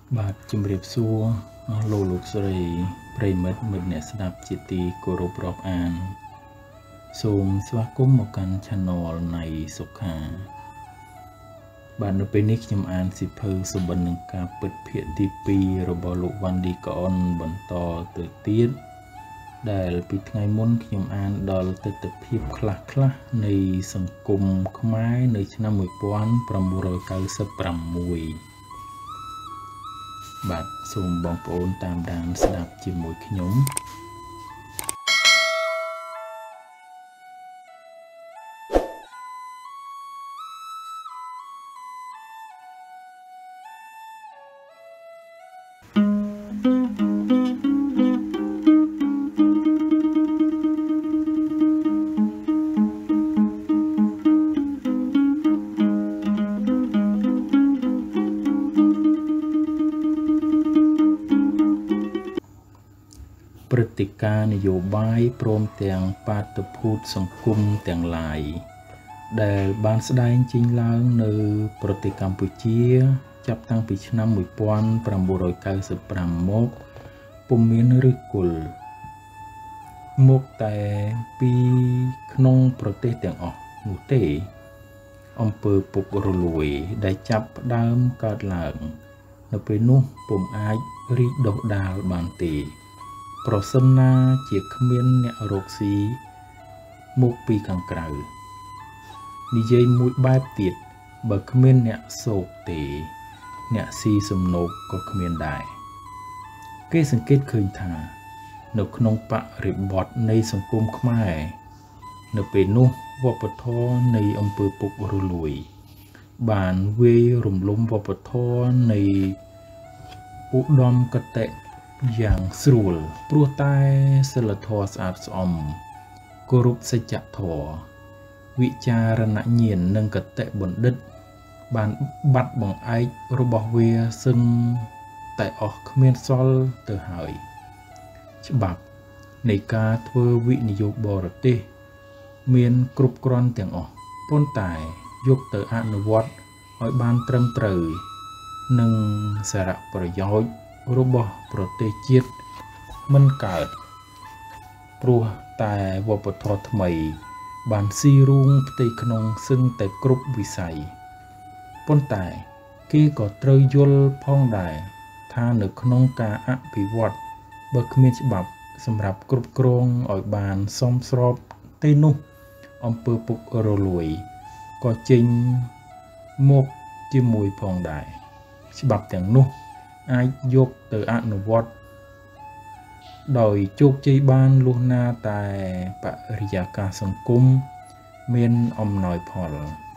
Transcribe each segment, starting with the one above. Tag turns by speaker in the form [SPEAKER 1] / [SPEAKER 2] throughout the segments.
[SPEAKER 1] បាទជំរាបសួរលោកស្រីប្រិមិត្តមិត្តអ្នកស្ដាប់ជាទីគោរពរាប់អានសូមស្វាគមន៍មកកាន់ Channel នៃសុខាបាទនៅពេលនេះខ្ញុំអានសៀវភៅសម្បត្តិនឹងការពិតភាគទី2របស់លោកវ៉ាន់ឌីកអនបន្តទៅទៀតដែលពីថ្ងៃមុនខ្ញុំអានដល់ទិដ្ឋភាពខ្លះនៃសង្គមខ្មែរនៅឆ្នាំ1996បាទសូមបងប្អូនតាមដានស្ដាប់ជាមួយខ្ញុំព្រឹត្តិការណ៍នយោបាយព្រមទាំងបាតុភូតសង្គមទាំងឡាយដែលបានស្ដែងចេញឡើងនៅប្រទេសកម្ពុជាចាប់តាំងពីឆ្នាំ1995មកពុំមានឫសគល់មកតែពីក្នុងប្រទេសទាំងអស់នោះទេអំពើពុករលួយដែលចាប់ផ្ដើមកើតឡើងនៅពេលនោះពុំអាចរីកដុះដាលបានទេប្រសិនណាជាគ្មានអ្នករកស៊ីមកពីខាងក្រៅនិយាយមួយបែបទៀតបើគ្មានអ្នកសោកទេអ្នកស៊ីសំណូកក៏គ្មានដែរគេសង្កេតឃើញថានៅក្នុងបរិបទនៃសង្គមខ្មែរនៅពេលនោះវប្បធម៌នៃអំពើពុករលួយបានវាយរំលំវប្បធម៌នៃឧត្តមគតិយ៉ាងស្រួលព្រោះតែសិលធម៌ស្អាតស្អំគោរពសច្ចធម៌វិចារណញ្ញាណនិងគតិបណ្ឌិតបានបាត់បង្អែករបស់វាសឹងតែអស់គ្មានសល់ទៅហើយច្បាប់នៃការធ្វើវិនិយោគបរទេសមានគ្រប់គ្រាន់ទាំងអស់ប៉ុន្តែយកទៅអនុវត្តឲ្យបានត្រឹមត្រូវនិងសារៈប្រយោជន៍របស់ប្រទេសជាតិមិនកើតព្រោះតែវប្បធម៌ថ្មីបានស៊ីរូងផ្ទៃក្នុងសឹងតែគ្រប់វិស័យប៉ុន្តែគេក៏ត្រូវយល់ផងដែរថានៅក្នុងការអភិវឌ្ឍបើគ្មានច្បាប់សម្រាប់គ្រប់គ្រងឲ្យបានសមស្របទេនោះអំពើពុករលួយក៏ចេញមកជាមួយផងដែរច្បាប់ទាំងនោះអាចយកទៅអនុវត្តដោយជោគជ័យបានលុះណាតែបរិយាកាសសង្គមមានអំណោយផល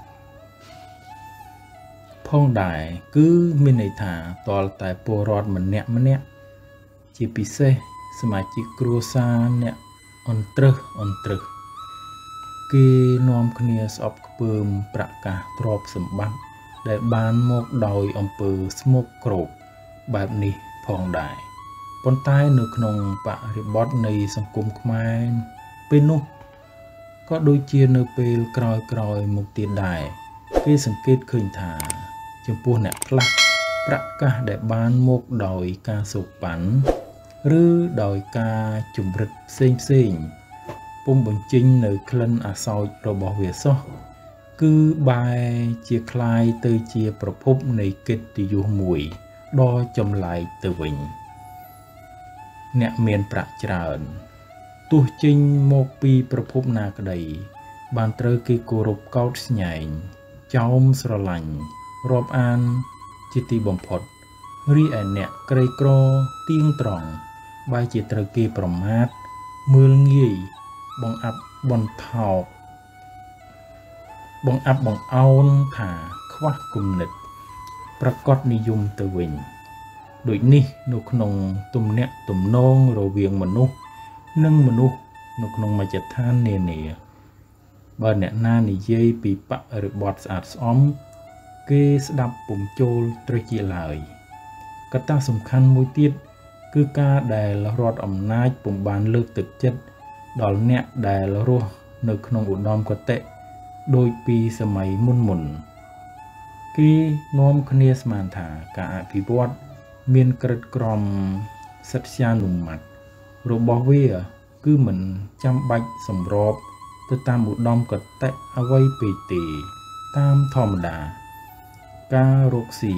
[SPEAKER 1] ផងដែរគឺមានន័យថាតលតែពលរដ្ឋម្នាក់ជាពិសេសសមាជិកគ្រួសារអ្នកអន្ត្រឹសគេនាំគ្នាស្អប់ខ្ពើមប្រកាសទ្រព្យសម្បត្តិដែលបានមកដោយអំពើស្មោកគ្រោកបែបនេះផងដែរប៉ុន្តែនៅក្នុងបរិបទនៃសង្គមខ្មែរពេលនោះក៏ដូចជានៅពេលក្រោយមកទៀតដែរគេសង្កេតឃើញថាចំពោះអ្នកខ្លះប្រកាសដែលបានមកដោយការសូកប៉ាន់ឬដោយការជំរិតផ្សេងពុំបញ្ចេញនៅក្លិនអាសោចរបស់វាសោះគឺបែរជាคล้ายទៅជាប្រភពនៃកិត្តិយសមួយដ៏ចម្លែកទៅវិញអ្នកមានប្រាក់ច្រើនទោះចេញមកពីប្រភពណាក្តីបានត្រូវគេគោរពកោតស្ញែងចោមស្រឡាញ់រាប់អានជាទីបំផុតរីឯអ្នកក្រីក្រទៀងត្រង់បែរជាត្រូវគេប្រមាថមើលងាយបង្អាប់បន្ថោកបង្អាប់បង្អោនថាខ្វះគំនិតប្រកបនិយមទៅវិញដូចនេះនៅក្នុងទំនាក់ទំនងរវាងមនុស្សនិងមនុស្សនៅក្នុងមជ្ឈដ្ឋាននានាបើអ្នកណានិយាយពីបរិបទស្អាតស្អំគេស្ដាប់ពុំចូលត្រេះជាឡើយកត្តាសំខាន់មួយទៀតគឺការដែលរដ្ឋអំណាចពុំបានលើកទឹកចិត្តដល់អ្នកដែលរស់នៅក្នុងឧត្តមគតិដូចពីសម័យមុនគេនាំគ្នាស្មានថាការអភិវឌ្ឍមានក្រិតក្រមសិទ្ធិនុម័តរបស់វាគឺមិនចាំបាច់សម្របទៅតាមឧត្តមកតេអ្វីពេកទេតាមធម្មតាការរកស៊ី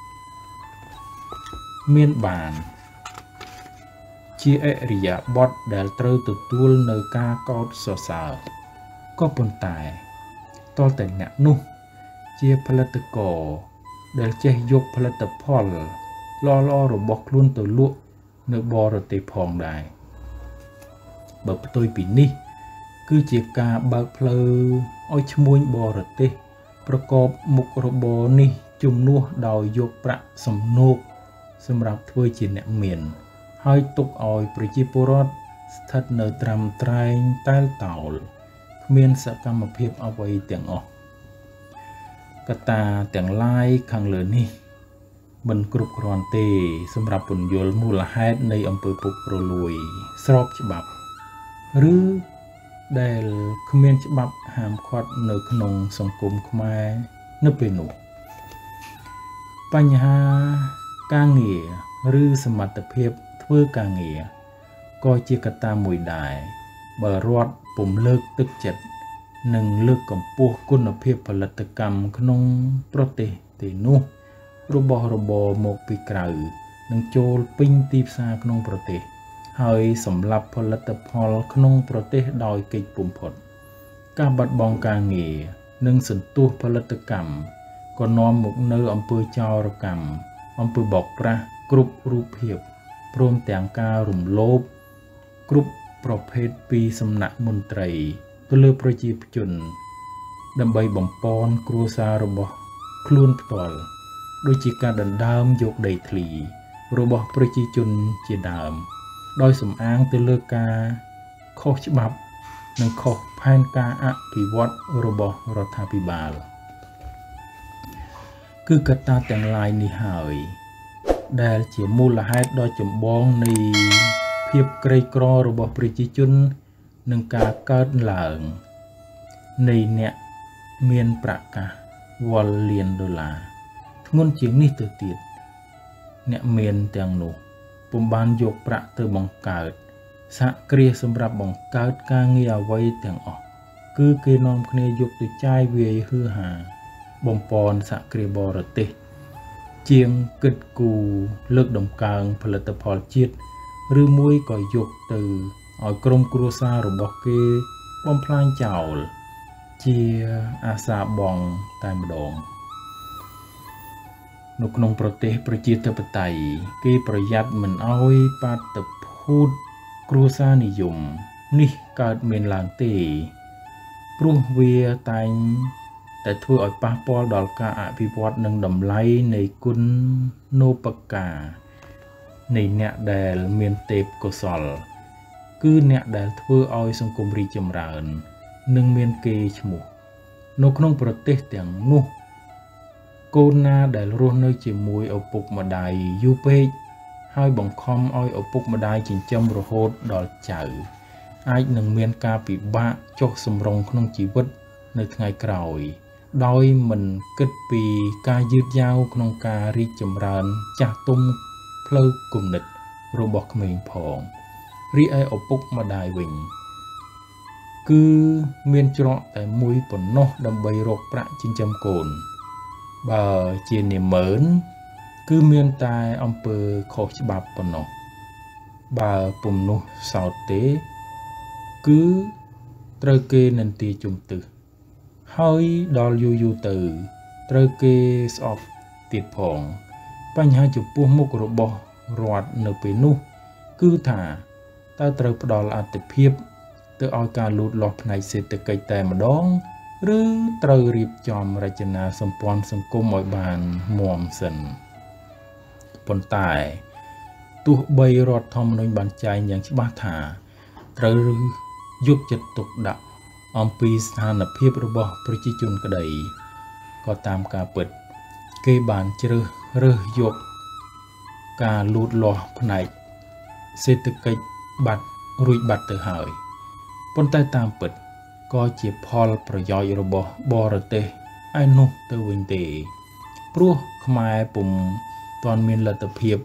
[SPEAKER 1] មានបានជាអរិយាបថដែលត្រូវទទួលនៅការកោតសរសើរក៏ប៉ុន្តែតលតែអ្នកនោះជាផលិតករដែលចេះយកផលិតផលល្អៗរបស់ខ្លួនទៅលក់នៅបរទេសផងដែរបើផ្ទុយពីនេះគឺជាការបើកផ្លូវឲ្យឈ្មួញបរទេសប្រកបមុខរបរនេះជំនួសដោយយកប្រាក់សំណូកសម្រាប់ធ្វើជាអ្នកមានហើយទុកឲ្យប្រជាពលរដ្ឋស្ថិតនៅត្រាំត្រែងតែលតោលគ្មានសកម្មភាពអ្វីទាំងអស់កត្តាទាំងឡាយខាងលើនេះមិនគ្រប់គ្រាន់ទេសម្រាប់ពន្យល់មូលហេតុនៃអំពើពុករលួយស្របច្បាប់ឬដែលគ្មានច្បាប់ហាមឃាត់នៅក្នុងសង្គមខ្មែរនៅពេលនោះបញ្ហាការងារឬសមត្ថភាពធ្វើការងារក៏ជាកត្តាមួយដែរបើរដ្ឋពុំលើកទឹកចិត្តនិងលើកកម្ពស់គុណភាពផលិតកម្មក្នុងប្រទេសទេនោះរបស់របរមកពីក្រៅនឹងចូលពេញទីផ្សារក្នុងប្រទេសហើយសម្រាប់ផលិតផលក្នុងប្រទេសដោយកិច្ចបំផុតការបាត់បង់ការងារនិងសន្ទុះផលិតកម្មក៏នាំមកនៅអំពើចោរកម្មអំពើបោកប្រាស់គ្រប់រូបភាពព្រមទាំងការរំលោភគ្រប់ប្រភេទពីសំណាក់មន្ត្រីទៅលើប្រជាជនដើម្បីបំពន់គ្រួសាររបស់ខ្លួនផ្ទាល់ដូចជាការដណ្ដើមយកដីធ្លីរបស់ប្រជាជនជាដើមដោយសំអាងទៅលើការខុសច្បាប់និងខុសផែនការអភិវឌ្ឍរបស់រដ្ឋាភិបាលគឺកត្តាទាំងឡាយនេះហើយដែលជាមូលហេតុដ៏ចម្បងនៃភាពក្រីក្ររបស់ប្រជាជននិងការកើតឡើងនៃអ្នកមានប្រាក់កាសវ៉លលានដុល្លារធ្ងន់ជាងនេះទៅទៀតអ្នកមានទាំងនោះពុំបានយកប្រាក់ទៅបង្កើតសហគ្រាសសម្រាប់បង្កើតការងារអ្វីទាំងអស់គឺគេនាំគ្នាយកទៅចាយវាយហឺហាបំពន់សហគ្រាសបរទេសជាងគិតគូរលើកដំកើងផលិតផលជាតិឬមួយក៏យកទៅឲ្យក្រុមគ្រួសាររបស់គេបំផ្លាញចោលជាអាសាបងតែម្ដងនៅក្នុងប្រទេសប្រជាធិបតេយ្យគេប្រយ័ត្នមិនឲ្យបាតុភូតគ្រួសារនិយមនេះកើតមានឡើងទេព្រោះវាតែងតែធ្វើឲ្យប៉ះពាល់ដល់ការអភិវឌ្ឍនិងតម្លៃនៃគុណូបការនៃអ្នកដែលមានទេពកោសល្យគឺអ្នកដែលធ្វើឲ្យសង្គមរីកចម្រើននិងមានកេរ្តិ៍ឈ្មោះនៅក្នុងប្រទេសទាំងនោះកូនណាដែលរស់នៅជាមួយឪពុកម្ដាយយូរពេកហើយបង្ខំឲ្យឪពុកម្ដាយចិញ្ចឹមរហូតដល់ចៅអាចនឹងមានការពិបាកចុះសម្រុងក្នុងជីវិតនៅថ្ងៃក្រោយដោយមិនគិតពីការយឺតយ៉ាវក្នុងការរីកចម្រើនចាស់ទុំផ្លូវគំនិតរបស់ក្មេងផងរីឯឪពុកម្ដាយវិញគឺមានច្រកតែមួយប៉ុណ្ណោះដើម្បីរកប្រាក់ចិញ្ចឹមកូនបើជានាម៉ឺនគឺមានតែអំពើខុសច្បាប់ប៉ុណ្ណោះបើពុំនោះសោតទេគឺត្រូវគេនិន្ទាជំទឹះហើយដល់យូរទៅត្រូវគេស្អប់ទៀតផងបញ្ហាចំពោះមុខរបស់រដ្ឋនៅពេលនោះគឺថាតើត្រូវផ្ដល់អាទិភាពទៅឲ្យការលូតលាស់ផ្នែកសេដ្ឋកិច្ចតែម្ដងឬត្រូវរៀបចំរចនាសម្ព័ន្ធសង្គមឲ្យបានមាំសិនប៉ុន្តែទោះបីរដ្ឋធម្មនុញ្ញបានចែងយ៉ាងច្បាស់ថាត្រូវយកចិត្តទុកដាក់អំពីស្ថានភាពរបស់ប្រជាជនក្តីក៏តាមការពិតគេបានជ្រើសយកការលូតលាស់ផ្នែកសេដ្ឋកិច្ចបាត់រួចបាត់ទៅហើយប៉ុន្តែតាមពិតក៏ជាផលប្រយោជន៍របស់បរទេសឯនោះទៅវិញទេព្រោះខ្មែរពុំទាន់មានលទ្ធភាព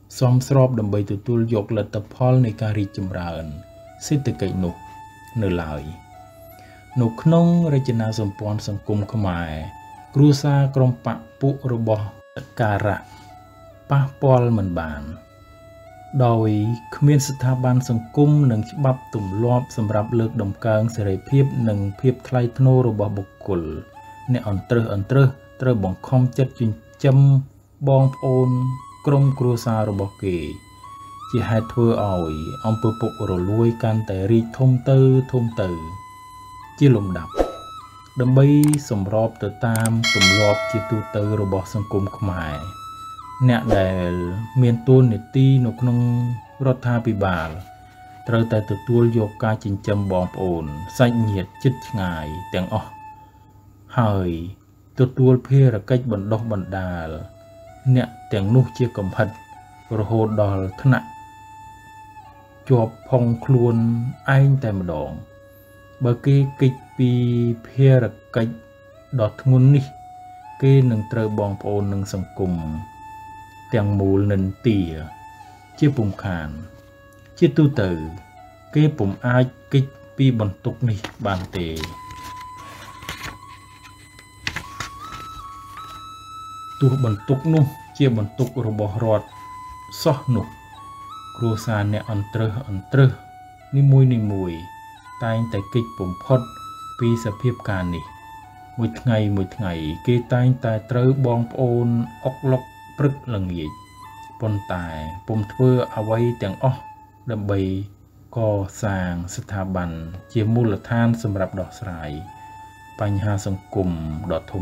[SPEAKER 1] សមស្របដើម្បីទទួលយកលទ្ធផលនៃការរីកចម្រើនសេដ្ឋកិច្ចនោះនៅឡើយនៅក្នុងរចនាសម្ព័ន្ធសង្គមខ្មែរគ្រួសារក្រុមបពុរបស់តការៈប៉ះពាល់មិនបានដោយគ្មានស្ថាប័នសង្គមនិងច្បាប់ទម្លាប់សម្រាប់លើកដំកើងសេរីភាពនិងភាពថ្លៃថ្នូររបស់បុគ្គលអ្នកអន្ត្រឹសត្រូវបង្ខំចិត្តចិញ្ចឹមបងប្អូនក្រុមគ្រួសាររបស់គេជាហេតុធ្វើឲ្យអំពើពុករលួយកាន់តែរីកធំទៅជាលំដាប់ដើម្បីសម្របទៅតាមទម្លាប់ជាទូទៅរបស់សង្គមខ្មែរអ្នកដែលមានតួនាទីនៅក្នុងរដ្ឋាភិបាលត្រូវតែទទួលយកការចិញ្ចឹមបងប្អូនសាច់ញាតិជិតឆ្ងាយទាំងអស់ហើយទទួលភារកិច្ចបណ្ដុះបណ្ដាលអ្នកទាំងនោះជាកំហិតរហូតដល់ថ្នាក់ជាប់ផុងខ្លួនឯងតែម្ដងបើគេគេចពីភារកិច្ចដ៏ធ្ងន់នេះគេនឹងត្រូវបងប្អូននិងសង្គមទាំងមូលនិន្ទាជាពុំខានជាទូទៅគេពុំអាចគេចពីបន្ទុកនេះបានទេទោះបន្ទុកនោះជាបន្ទុករបស់រដ្ឋសោះនោះគ្រួសារអ្នកអន្ត្រឹសនីមួយតែងតែគេចបំផុតពីសភាពការនេះមួយថ្ងៃគេតែងតែត្រូវបងប្អូនអុកឡុកព្រឹកល្ងាចប៉ុន្តែពុំធ្វើអ្វីទាំងអស់ដើម្បីកសាងស្ថាប័នជាមូលដ្ឋានសម្រាប់ដោះស្រាយបញ្ហាសង្គមដ៏ធំ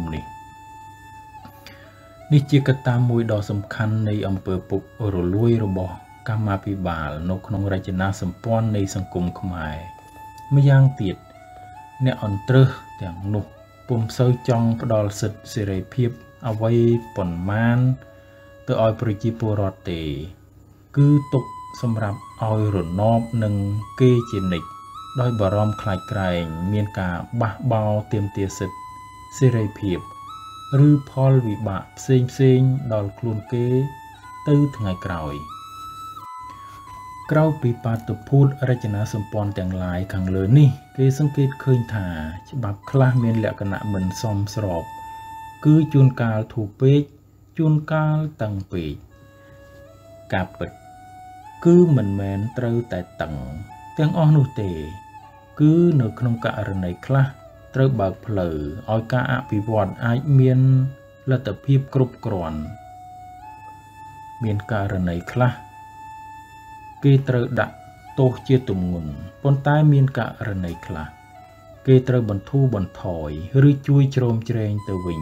[SPEAKER 1] នេះជាកត្តាមួយដ៏សំខាន់នៃអំពើពុករលួយរបស់កម្មាភិបាលនៅក្នុងរចនាសម្ព័ន្ធនៃសង្គមខ្មែរម្យ៉ាងទៀតអ្នកអន្ត្រឹសទាំងនោះពុំសូវចង់ផ្ដល់សិទ្ធិសេរីភាពអ្វីប៉ុន្មានទៅឲ្យប្រជាពលរដ្ឋទេគឺទុកសម្រាប់ឲ្យរណបនឹងគេជានិច្ចដោយបារម្ភខ្លាចក្រែងមានការបះបោរទាមទារសិទ្ធិសេរីភាពឬផលវិបាកផ្សេងដល់ខ្លួនគេទៅថ្ងៃក្រោយក្រៅពីបាតុភូតរចនាសម្ព័ន្ធទាំងឡាយខាងលើនេះគេសង្កេតឃើញថាច្បាប់ខ្លះមានលក្ខណៈមិនសមស្របគឺជួនកាលធូរពេកជួនកាលតឹងពេកការពិតគឺមិនមែនត្រូវតែតឹងទាំងអស់នោះទេគឺនៅក្នុងករណីខ្លះត្រូវបើកផ្លូវឲ្យការអភិវឌ្ឍអាចមានលទ្ធភាពគ្រប់គ្រាន់មានករណីខ្លះគេត្រូវដាក់ទោសជាទម្ងន់ប៉ុន្តែមានករណីខ្លះគេត្រូវបន្ធូរបន្ថយឬជួយជ្រោមជ្រែងទៅវិញ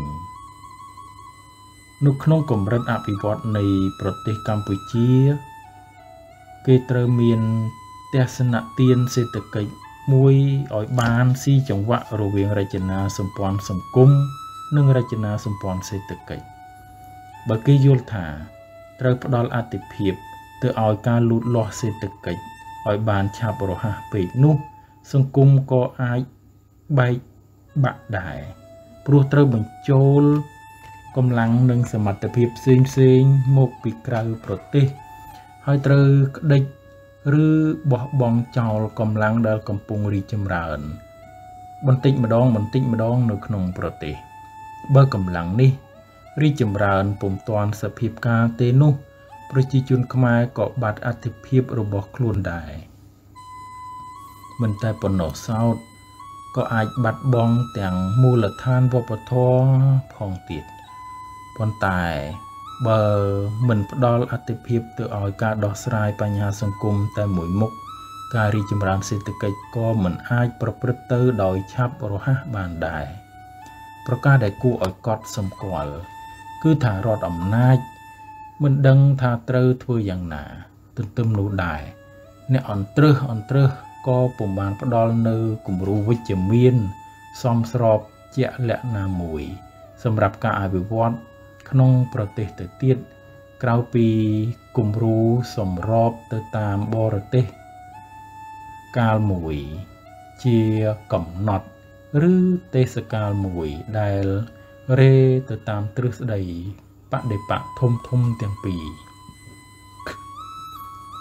[SPEAKER 1] នៅក្នុងកម្រិតអភិវឌ្ឍនៃប្រទេសកម្ពុជាគេត្រូវមានទស្សនៈទានសេដ្ឋកិច្ចមួយឲ្យបានស៊ីចង្វាក់រវាងរចនាសម្ព័ន្ធសង្គមនិងរចនាសម្ព័ន្ធសេដ្ឋកិច្ចបើគេយល់ថាត្រូវផ្ដល់អាទិភាពទៅឲ្យការលូតលាស់សេដ្ឋកិច្ចឲ្យបានឆាប់រហ័សពេកនោះសង្គមក៏អាចបែកបាក់ដែរព្រោះត្រូវបញ្ចូលកម្លាំងនិងសមត្ថភាពផ្សេងមកពីក្រៅប្រទេសហើយត្រូវក្តិចឬបោះបង់ចោលកម្លាំងដែលកំពុងរីកចម្រើនបន្តិចម្ដងនៅក្នុងប្រទេសបើកម្លាំងនេះរីកចម្រើនពុំទាន់សភាពការទេនោះប្រជាជនខ្មែរក៏បាត់អត្ថិភាពរបស់ខ្លួនដែរមិនតែប៉ុណ្ណោះសោតក៏អាចបាត់បង់ទាំងមូលដ្ឋានវប្បធម៌ផងទៀតប៉ុន្តែបើមិនផ្ដល់អត្ថិភាពទៅឲ្យការដោះស្រាយបញ្ហាសង្គមតែមួយមុខការរីកចម្រើនសេដ្ឋកិច្ចក៏មិនអាចប្រព្រឹត្តទៅដោយឆាប់រហ័សបានដែរប្រការដែលគួរឲ្យកត់សម្គាល់គឺថារដ្ឋអំណាចមិនដឹងថាត្រូវធ្វើយ៉ាងណាទន្ទឹមនោះដែរអ្នកអន្ត្រឹសក៏ពុំបានផ្ដល់នៅគំរូវិជ្ជមានសមស្របជាក់លាក់ណាមួយសម្រាប់ការអភិវឌ្ឍក្នុងប្រទេសទៅទៀតក្រៅពីគំរូសម្របទៅតាមបរទេសកាលមួយជាកំណត់ឬទេសកាលមួយដែលរេទៅតាមទ្រឹស្ដីបដិបកធំទាំងពីរ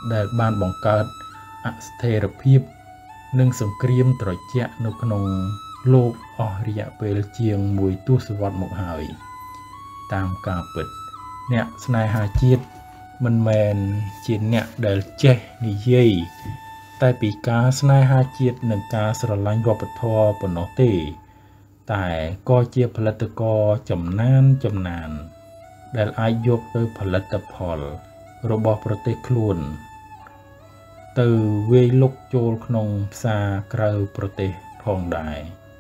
[SPEAKER 1] ដែលបានបង្កើតអស្ថិរភាពនិងសង្គ្រាមត្រជាក់នៅក្នុងលោកអស់រយៈពេលជាង1ទសវត្សរ៍មកហើយតាមការពិតអ្នកស្នេហាជាតិមិនមែនជាអ្នកដែលចេះនិយាយតែពីការស្នេហាជាតិនិងការស្រឡាញ់វប្បធម៌ប៉ុណ្ណោះទេតែក៏ជាផលិតករចំណានដែលអាចយកទៅផលិតផលរបស់ប្រទេសខ្លួនទៅវាយលុកចូលក្នុងផ្សារក្រៅប្រទេសផងដែរ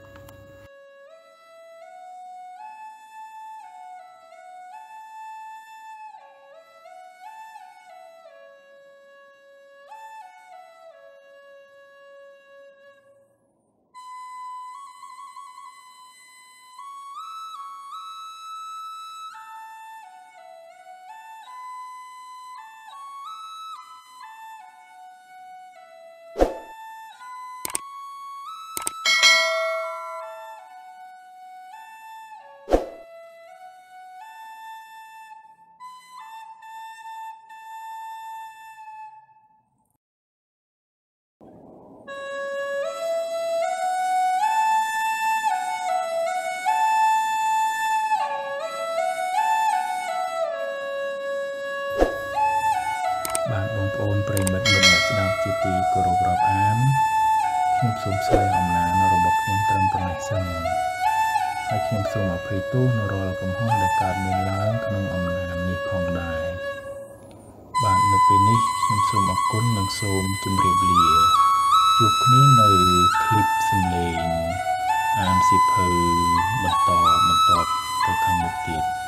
[SPEAKER 1] បាទបងប្អូនប្រិយមិត្តអ្នកស្ដាប់ជាទីគោរពរាប់អានខ្ញុំសូមស្វែងអំណាចរបស់ខ្ញុំត្រឹមប៉ុណ្ណេះសិនហើយខ្ញុំសូមអភ័យទោសនៅរាល់កំហុសដែលកើតមានឡើងក្នុងអំណាចនេះផងដែរបាទនៅពេលនេះខ្ញុំសូមអរគុណនិងសូមជម្រាបលាជួបគ្នានៅคลิปសំឡេងអានសៀវភៅបន្តទៅខាងមុខទៀត